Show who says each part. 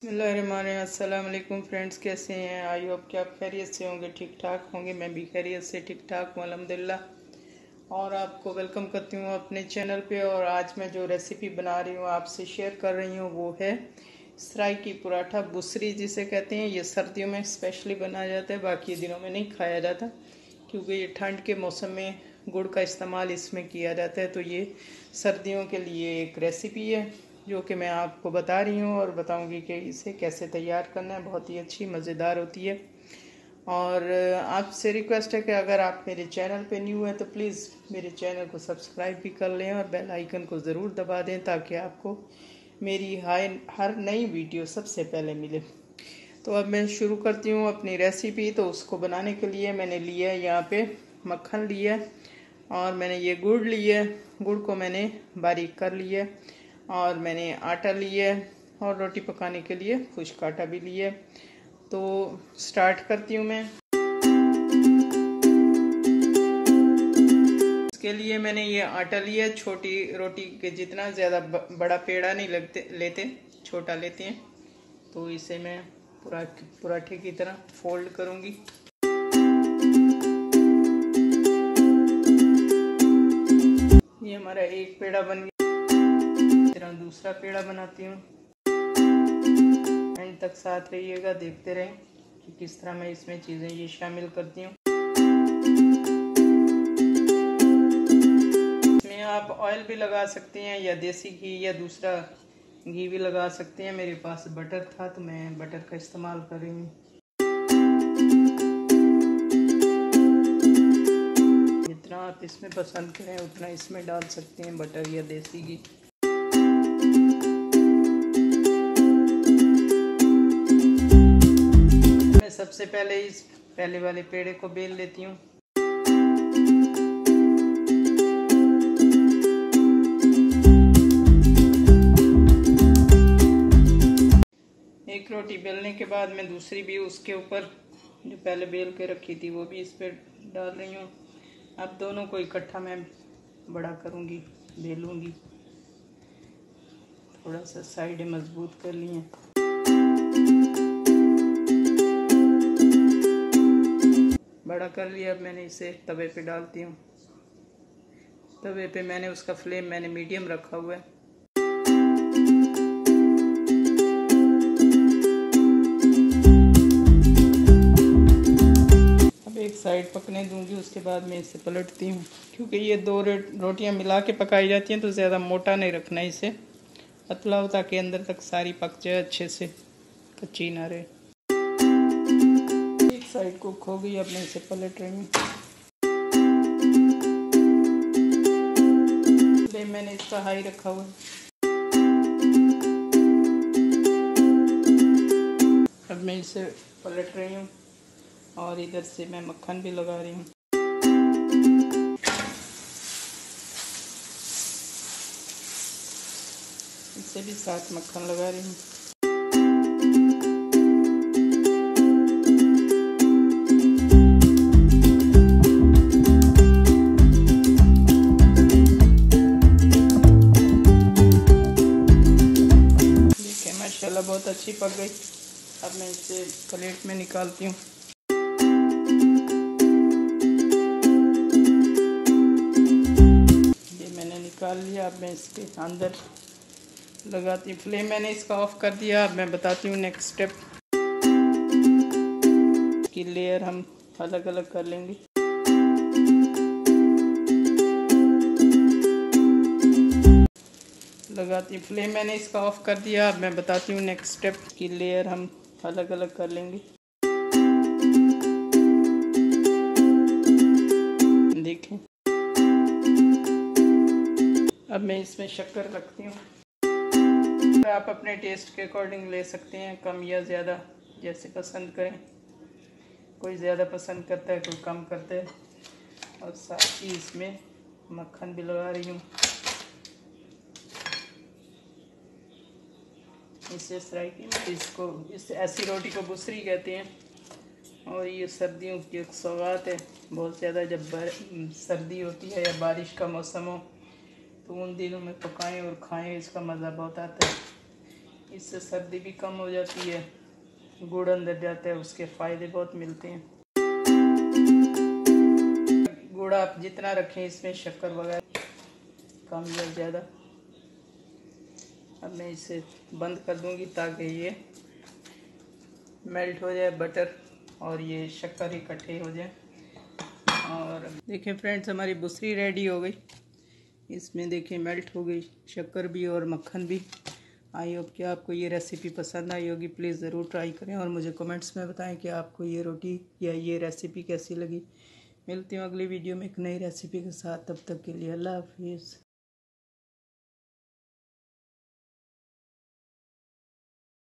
Speaker 1: अस्सलाम वालेकुम फ्रेंड्स, कैसे हैं? आई होप कि आप खैरियत से होंगे, ठीक ठाक होंगे। मैं भी खैरियत से ठीक ठाक हूँ अल्हम्दुलिल्लाह। और आपको वेलकम करती हूँ अपने चैनल पे। और आज मैं जो रेसिपी बना रही हूँ आपसे शेयर कर रही हूँ वो है सराइकी पराठा, बुसरी जिसे कहते हैं। ये सर्दियों में स्पेशली बनाया जाता है, बाकी दिनों में नहीं खाया जाता क्योंकि ये ठंड के मौसम में गुड़ का इस्तेमाल इसमें किया जाता है। तो ये सर्दियों के लिए एक रेसिपी है जो कि मैं आपको बता रही हूँ और बताऊँगी कि इसे कैसे तैयार करना है। बहुत ही अच्छी मज़ेदार होती है। और आपसे रिक्वेस्ट है कि अगर आप मेरे चैनल पे न्यू हैं तो प्लीज़ मेरे चैनल को सब्सक्राइब भी कर लें और बेल आइकन को ज़रूर दबा दें ताकि आपको मेरी हर नई वीडियो सबसे पहले मिले। तो अब मैं शुरू करती हूँ अपनी रेसिपी। तो उसको बनाने के लिए मैंने लिया है यहाँ पे मक्खन लिया है और मैंने ये गुड़ लिया है। गुड़ को मैंने बारीक कर लिया है और मैंने आटा लिया है और रोटी पकाने के लिए खुश्क आटा भी लिया है। तो स्टार्ट करती हूँ मैं। इसके लिए मैंने ये आटा लिया, छोटी रोटी के जितना, ज़्यादा बड़ा पेड़ा नहीं लेते, छोटा लेते हैं। तो इसे मैं पराठे की तरह फोल्ड करूँगी। ये हमारा एक पेड़ा बन गया। तरह दूसरा पेड़ा बनाती हूँ। एंड तक साथ रहिएगा, देखते रहें कि किस तरह मैं इसमें चीज़ें ये शामिल करती हूँ। इसमें आप ऑयल भी लगा सकते हैं या देसी घी या दूसरा घी भी लगा सकते हैं। मेरे पास बटर था तो मैं बटर का इस्तेमाल कर रही हूँ। जितना आप इसमें पसंद करें उतना इसमें डाल सकते हैं, बटर या देसी घी। मैं सबसे पहले इस पहले वाले पेड़े को बेल लेती हूँ। एक रोटी बेलने के बाद मैं दूसरी भी उसके ऊपर जो पहले बेल के रखी थी वो भी इस पर डाल रही हूँ। अब दोनों को इकट्ठा मैं बड़ा करूँगी, बेलूँगी। थोड़ा सा साइडें मजबूत कर ली हैं। बड़ा कर लिया। अब मैंने इसे तवे पे डालती हूँ। तवे पे मैंने उसका फ्लेम मीडियम रखा हुआ है। एक साइड पकने दूंगी, उसके बाद मैं इसे पलटती हूँ। क्योंकि ये दो रोटियां मिला के पकाई जाती हैं तो ज़्यादा मोटा नहीं रखना, इसे पतला हो ताकि अंदर तक सारी पक जाए अच्छे से, कच्ची ना रहे। एक साइड कुक हो गई, अब मैं इसे पलट रही हूँ। फ्लेम मैंने इसका हाई रखा हुआ है। अब मैं इसे पलट रही हूँ और इधर से मैं मक्खन भी लगा रही हूँ। इसे भी साथ मक्खन लगा रही हूँ। देखिए माशाल्लाह बहुत अच्छी पक गई। अब मैं इसे प्लेट में निकालती हूँ। निकाल लिया। अब मैं इसके अंदर लगाती हूँ। फ्लेम मैंने इसका ऑफ कर दिया। अब मैं बताती हूँ नेक्स्ट स्टेप की लेयर हम अलग अलग कर लेंगे। लगाती हूँ। फ्लेम मैंने इसका ऑफ कर दिया। अब मैं बताती हूँ नेक्स्ट स्टेप की लेयर हम अलग अलग कर लेंगे। देखें, अब मैं इसमें शक्कर रखती हूँ। आप अपने टेस्ट के अकॉर्डिंग ले सकते हैं, कम या ज़्यादा जैसे पसंद करें। कोई ज़्यादा पसंद करता है, कोई कम करता है। और साथ ही इसमें मक्खन भी लगा रही हूँ। इसे ऐसी रोटी को बुसरी कहते हैं। और ये सर्दियों की एक सौगात है। बहुत ज़्यादा जब सर्दी होती है या बारिश का मौसम हो तो उन दिनों में पकाएं और खाएं, इसका मज़ा बहुत आता है। इससे सर्दी भी कम हो जाती है, गुड़ अंदर जाता है, उसके फ़ायदे बहुत मिलते हैं। गुड़ आप जितना रखें इसमें शक्कर वगैरह कम या ज़्यादा। अब मैं इसे बंद कर दूंगी ताकि ये मेल्ट हो जाए बटर और ये शक्कर इकट्ठे हो जाए। और देखिए फ्रेंड्स, हमारी बुसरी रेडी हो गई। इसमें देखिए मेल्ट हो गई शक्कर भी और मक्खन भी। आई होप कि आपको ये रेसिपी पसंद आई होगी। प्लीज़ ज़रूर ट्राई करें और मुझे कमेंट्स में बताएं कि आपको ये रोटी या ये रेसिपी कैसी लगी। मिलती हूँ अगली वीडियो में एक नई रेसिपी के साथ। तब तक के लिए अल्लाह हाफिज़।